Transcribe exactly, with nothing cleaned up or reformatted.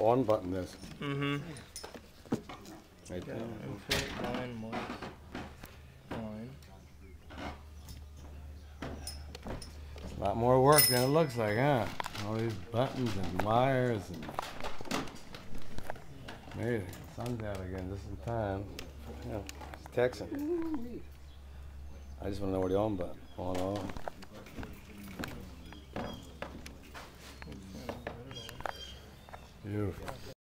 on button this. Mm-hmm. Right there. Infinite line mark. Line. It's a lot more work than it looks like, huh? All these buttons and wires and amazing. Sun's out again just in time. Yeah, it's texting. I just want to know where the on button. On on. Beautiful.